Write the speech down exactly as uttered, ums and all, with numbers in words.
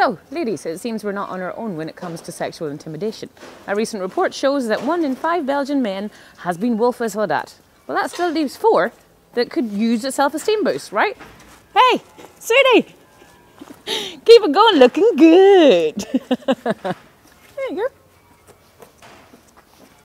So, ladies, it seems we're not on our own when it comes to sexual intimidation. A recent report shows that one in five Belgian men has been wolf whistled at. Well, that still leaves four that could use a self-esteem boost, right? Hey, sweetie, keep it going, looking good. There you go.